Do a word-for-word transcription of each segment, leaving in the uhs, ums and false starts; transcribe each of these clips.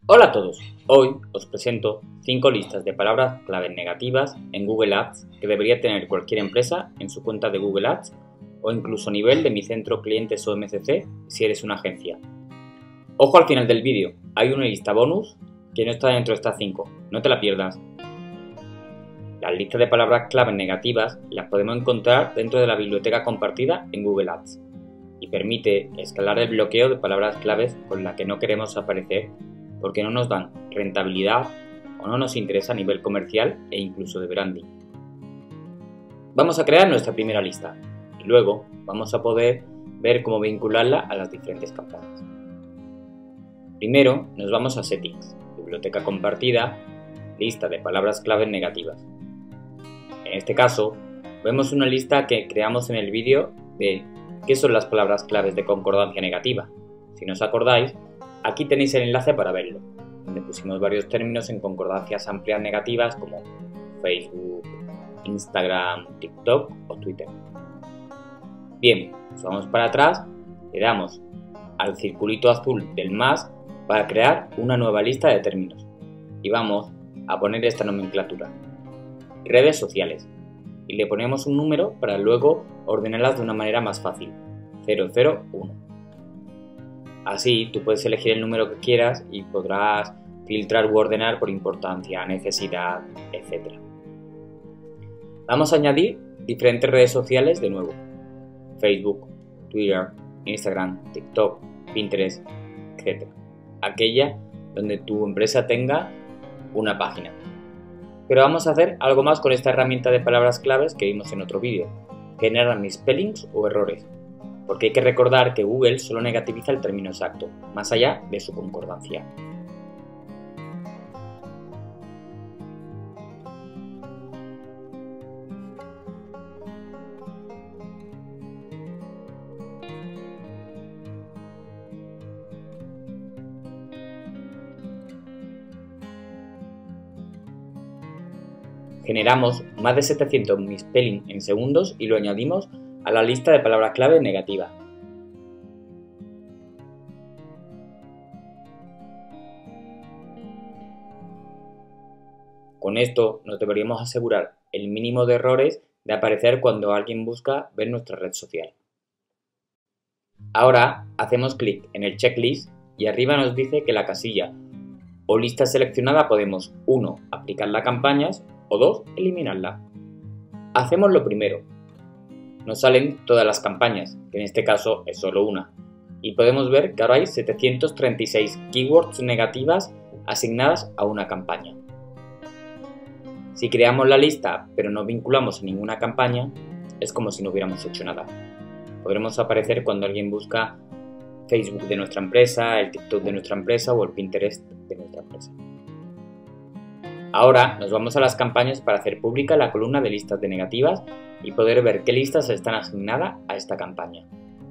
Hola a todos, hoy os presento cinco listas de palabras clave negativas en Google Ads que debería tener cualquier empresa en su cuenta de Google Ads o incluso a nivel de Mi Centro Clientes o M C C si eres una agencia. Ojo al final del vídeo, hay una lista bonus que no está dentro de estas cinco, no te la pierdas. Las listas de palabras clave negativas las podemos encontrar dentro de la biblioteca compartida en Google Ads y permite escalar el bloqueo de palabras claves con las que no queremos aparecer porque no nos dan rentabilidad o no nos interesa a nivel comercial e incluso de branding. Vamos a crear nuestra primera lista y luego vamos a poder ver cómo vincularla a las diferentes campañas. Primero nos vamos a Settings, biblioteca compartida, lista de palabras claves negativas. En este caso, vemos una lista que creamos en el vídeo de qué son las palabras claves de concordancia negativa. Si no os acordáis, aquí tenéis el enlace para verlo, donde pusimos varios términos en concordancias amplias negativas como Facebook, Instagram, TikTok o Twitter. Bien, nos vamos para atrás, le damos al circulito azul del más para crear una nueva lista de términos y vamos a poner esta nomenclatura, redes sociales, y le ponemos un número para luego ordenarlas de una manera más fácil, cero cero uno. Así tú puedes elegir el número que quieras y podrás filtrar u ordenar por importancia, necesidad, etcétera. Vamos a añadir diferentes redes sociales de nuevo: Facebook, Twitter, Instagram, TikTok, Pinterest, etcétera. Aquella donde tu empresa tenga una página. Pero vamos a hacer algo más con esta herramienta de palabras claves que vimos en otro vídeo: generar misspellings o errores. Porque hay que recordar que Google solo negativiza el término exacto, más allá de su concordancia. Generamos más de setecientos misspellings en segundos y lo añadimos a la lista de palabras clave negativa. Con esto nos deberíamos asegurar el mínimo de errores de aparecer cuando alguien busca ver nuestra red social. Ahora hacemos clic en el checklist y arriba nos dice que la casilla o lista seleccionada podemos uno aplicarla a campañas o dos eliminarla. Hacemos lo primero. Nos salen todas las campañas, que en este caso es solo una, y podemos ver que ahora hay setecientos treinta y seis keywords negativas asignadas a una campaña. Si creamos la lista pero no vinculamos a ninguna campaña, es como si no hubiéramos hecho nada. Podremos aparecer cuando alguien busca Facebook de nuestra empresa, el TikTok de nuestra empresa o el Pinterest de nuestra empresa. Ahora nos vamos a las campañas para hacer pública la columna de listas de negativas y poder ver qué listas están asignadas a esta campaña.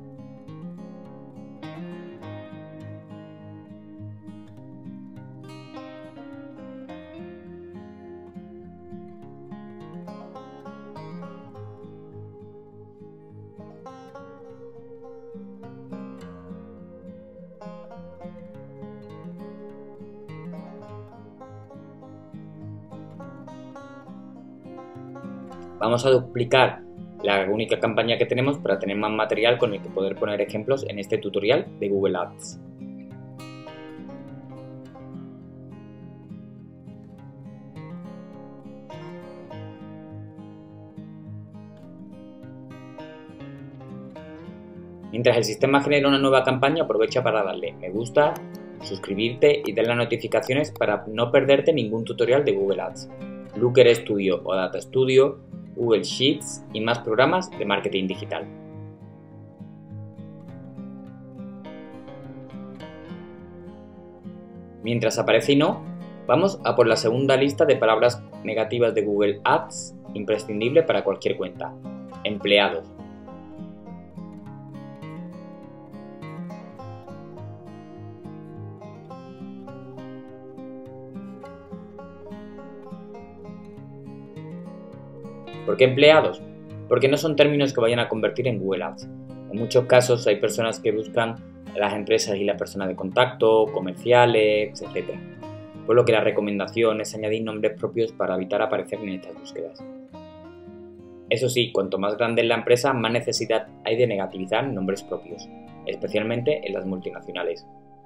Vamos a duplicar la única campaña que tenemos para tener más material con el que poder poner ejemplos en este tutorial de Google Ads. Mientras el sistema genera una nueva campaña, aprovecha para darle me gusta, suscribirte y dar las notificaciones para no perderte ningún tutorial de Google Ads, Looker Studio o Data Studio, Google Sheets y más programas de marketing digital. Mientras aparece y no, vamos a por la segunda lista de palabras negativas de Google Ads imprescindible para cualquier cuenta: empleados. ¿Por qué empleados? Porque no son términos que vayan a convertir en Google Ads. En muchos casos hay personas que buscan las empresas y las personas de contacto, comerciales, etcétera. Por lo que la recomendación es añadir nombres propios para evitar aparecer en estas búsquedas. Eso sí, cuanto más grande es la empresa, más necesidad hay de negativizar nombres propios, especialmente en las multinacionales.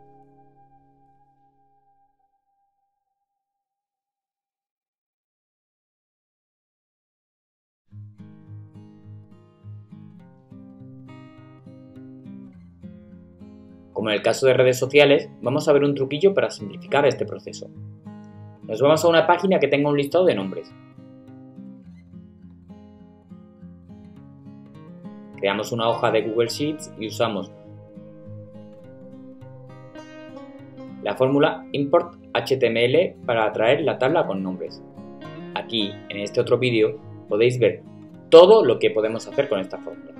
Como en el caso de redes sociales, vamos a ver un truquillo para simplificar este proceso. Nos vamos a una página que tenga un listado de nombres. Creamos una hoja de Google Sheets y usamos la fórmula import H T M L para traer la tabla con nombres. Aquí, en este otro vídeo, podéis ver todo lo que podemos hacer con esta fórmula.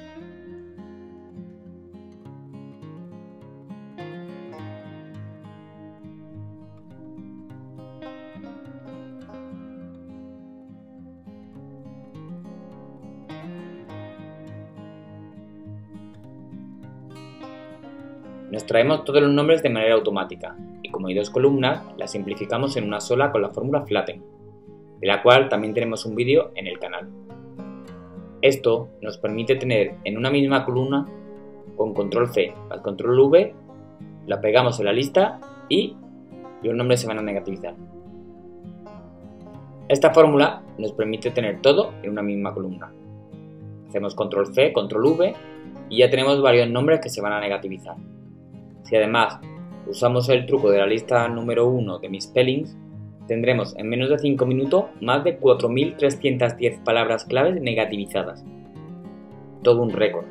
Nos traemos todos los nombres de manera automática y como hay dos columnas, las simplificamos en una sola con la fórmula flatten, de la cual también tenemos un vídeo en el canal. Esto nos permite tener en una misma columna con control C más control V, la pegamos en la lista y los nombres se van a negativizar. Esta fórmula nos permite tener todo en una misma columna. Hacemos control C, control V y ya tenemos varios nombres que se van a negativizar. Si además usamos el truco de la lista número uno de misspellings, tendremos en menos de cinco minutos más de cuatro mil trescientas diez palabras claves negativizadas. Todo un récord.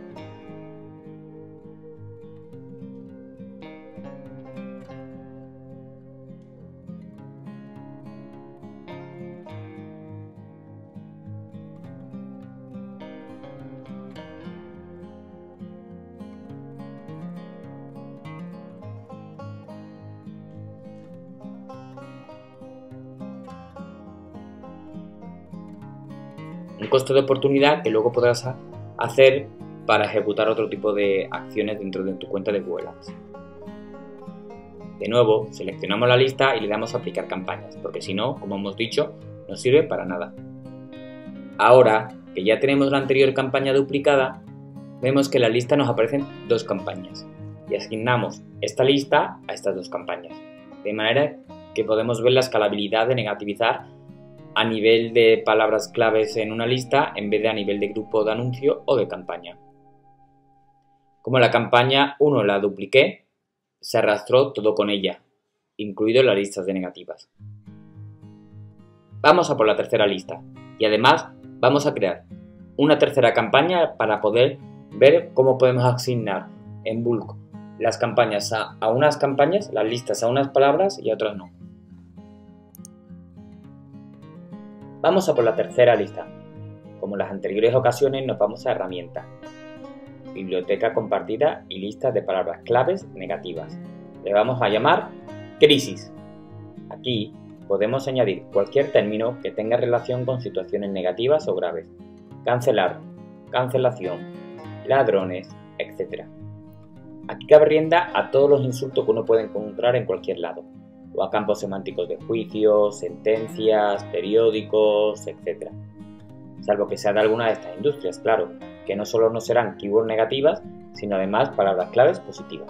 Un costo de oportunidad que luego podrás hacer para ejecutar otro tipo de acciones dentro de tu cuenta de Google Ads. De nuevo, seleccionamos la lista y le damos a aplicar campañas, porque si no, como hemos dicho, no sirve para nada. Ahora que ya tenemos la anterior campaña duplicada, vemos que en la lista nos aparecen dos campañas y asignamos esta lista a estas dos campañas, de manera que podemos ver la escalabilidad de negativizar a nivel de palabras claves en una lista en vez de a nivel de grupo de anuncio o de campaña. Como la campaña uno la dupliqué, se arrastró todo con ella, incluido las listas de negativas. Vamos a por la tercera lista y además vamos a crear una tercera campaña para poder ver cómo podemos asignar en bulk las campañas a, a unas campañas, las listas a unas palabras y a otras no. Vamos a por la tercera lista. Como en las anteriores ocasiones nos vamos a herramienta, biblioteca compartida y listas de palabras claves negativas. Le vamos a llamar crisis. Aquí podemos añadir cualquier término que tenga relación con situaciones negativas o graves. Cancelar, cancelación, ladrones, etcétera. Aquí cabe rienda a todos los insultos que uno puede encontrar en cualquier lado, o a campos semánticos de juicios, sentencias, periódicos, etcétera. Salvo que sea de alguna de estas industrias, claro, que no solo no serán keywords negativas, sino además palabras claves positivas.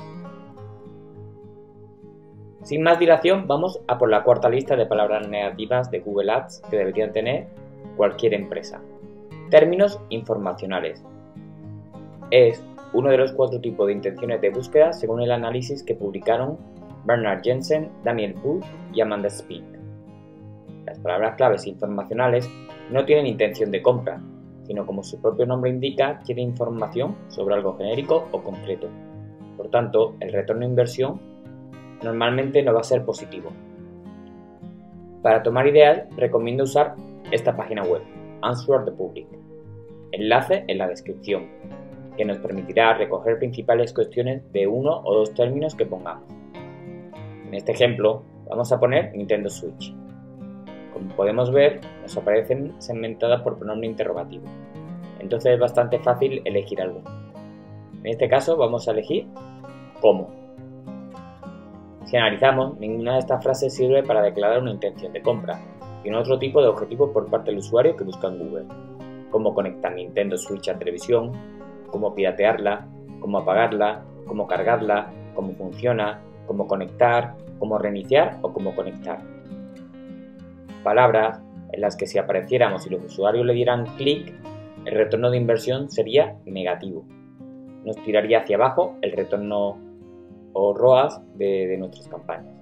Sin más dilación, vamos a por la cuarta lista de palabras negativas de Google Ads que deberían tener cualquier empresa. Términos informacionales. Es uno de los cuatro tipos de intenciones de búsqueda según el análisis que publicaron Bernard Jensen, Daniel Wu y Amanda Speak. Las palabras claves informacionales no tienen intención de compra, sino como su propio nombre indica, quieren información sobre algo genérico o concreto. Por tanto, el retorno de inversión normalmente no va a ser positivo. Para tomar ideas, recomiendo usar esta página web, Answer the Public. Enlace en la descripción, que nos permitirá recoger principales cuestiones de uno o dos términos que pongamos. En este ejemplo, vamos a poner Nintendo Switch. Como podemos ver, nos aparecen segmentadas por pronombre interrogativo. Entonces es bastante fácil elegir algo. En este caso vamos a elegir ¿Cómo? Si analizamos, ninguna de estas frases sirve para declarar una intención de compra, sino otro tipo de objetivo por parte del usuario que busca en Google. Cómo conectar Nintendo Switch a televisión, cómo piratearla, cómo apagarla, cómo cargarla, cómo funciona, cómo conectar, cómo reiniciar o cómo conectar. Palabras en las que si apareciéramos y los usuarios le dieran clic, el retorno de inversión sería negativo. Nos tiraría hacia abajo el retorno o R O A S de, de nuestras campañas.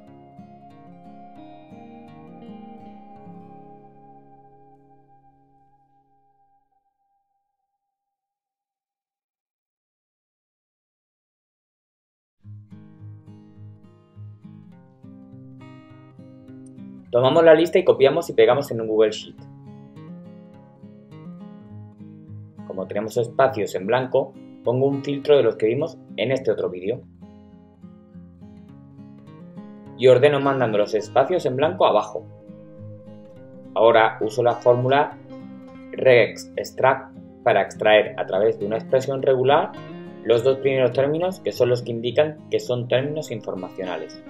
Tomamos la lista y copiamos y pegamos en un Google Sheet. Como tenemos espacios en blanco, pongo un filtro de los que vimos en este otro vídeo. Y ordeno mandando los espacios en blanco abajo. Ahora uso la fórmula regextract para extraer a través de una expresión regular los dos primeros términos que son los que indican que son términos informacionales.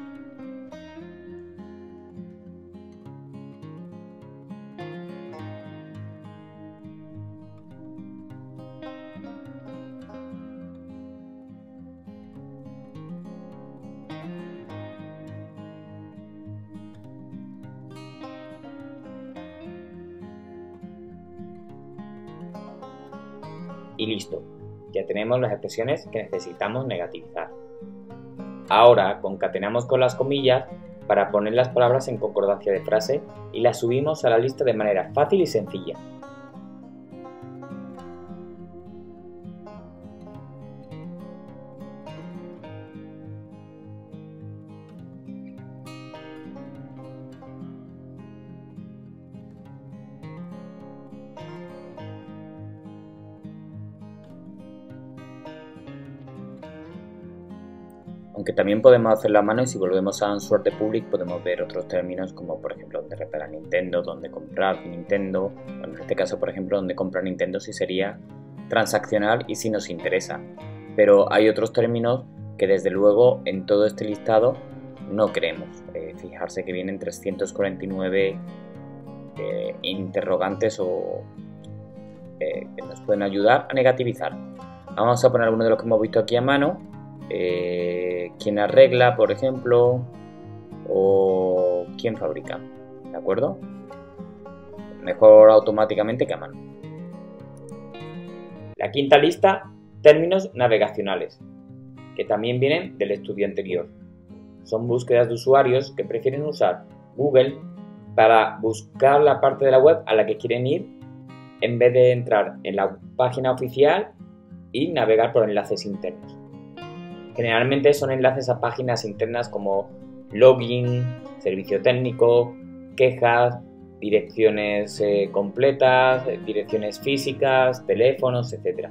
Y listo, ya tenemos las expresiones que necesitamos negativizar. Ahora concatenamos con las comillas para poner las palabras en concordancia de frase y las subimos a la lista de manera fácil y sencilla. Aunque también podemos hacerlo a mano y si volvemos a Answer the Public podemos ver otros términos como por ejemplo dónde reparar Nintendo, dónde comprar Nintendo, bueno, en este caso por ejemplo dónde comprar Nintendo sí sería transaccional y si nos interesa, pero hay otros términos que desde luego en todo este listado no queremos. Eh, fijarse que vienen trescientos cuarenta y nueve eh, interrogantes o eh, que nos pueden ayudar a negativizar. Vamos a poner algunos de los que hemos visto aquí a mano. Eh, quién arregla, por ejemplo, o quién fabrica, ¿de acuerdo? Mejor automáticamente que a mano. La quinta lista, términos navegacionales, que también vienen del estudio anterior. Son búsquedas de usuarios que prefieren usar Google para buscar la parte de la web a la que quieren ir en vez de entrar en la página oficial y navegar por enlaces internos. Generalmente son enlaces a páginas internas como login, servicio técnico, quejas, direcciones eh, completas, direcciones físicas, teléfonos, etcétera.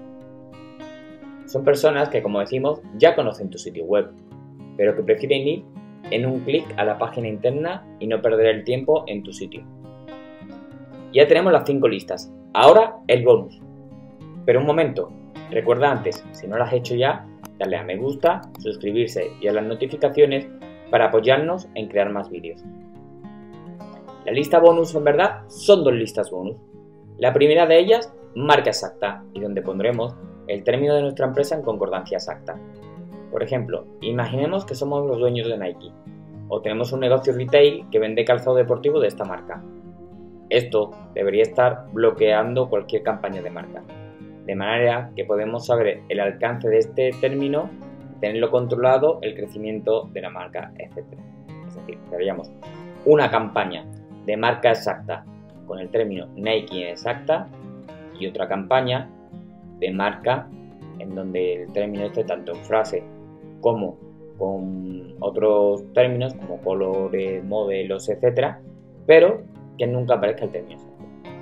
Son personas que, como decimos, ya conocen tu sitio web, pero que prefieren ir en un clic a la página interna y no perder el tiempo en tu sitio. Ya tenemos las cinco listas. Ahora el bonus. Pero un momento, recuerda antes, si no lo has hecho ya, darle a me gusta, suscribirse y a las notificaciones para apoyarnos en crear más vídeos. La lista bonus en verdad son dos listas bonus. La primera de ellas, marca exacta, y donde pondremos el término de nuestra empresa en concordancia exacta. Por ejemplo, imaginemos que somos los dueños de Nike o tenemos un negocio retail que vende calzado deportivo de esta marca. Esto debería estar bloqueando cualquier campaña de marca, de manera que podemos saber el alcance de este término, tenerlo controlado, el crecimiento de la marca, etcétera. Es decir, crearíamos una campaña de marca exacta con el término Nike exacta y otra campaña de marca en donde el término esté tanto en frase como con otros términos como colores, modelos, etcétera, pero que nunca aparezca el término exacto.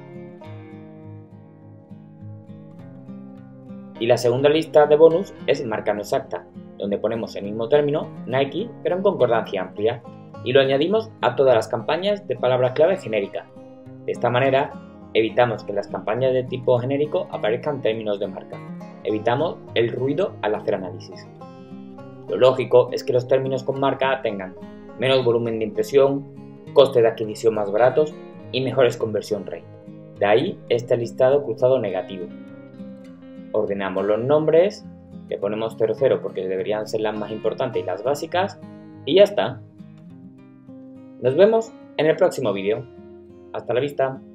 Y la segunda lista de bonus es marca no exacta, donde ponemos el mismo término, Nike, pero en concordancia amplia, y lo añadimos a todas las campañas de palabras clave genéricas. De esta manera, evitamos que en las campañas de tipo genérico aparezcan términos de marca. Evitamos el ruido al hacer análisis. Lo lógico es que los términos con marca A tengan menos volumen de impresión, coste de adquisición más baratos y mejores conversion rate. De ahí este listado cruzado negativo. Ordenamos los nombres, le ponemos cero cero porque deberían ser las más importantes y las básicas, y ya está. Nos vemos en el próximo vídeo. Hasta la vista.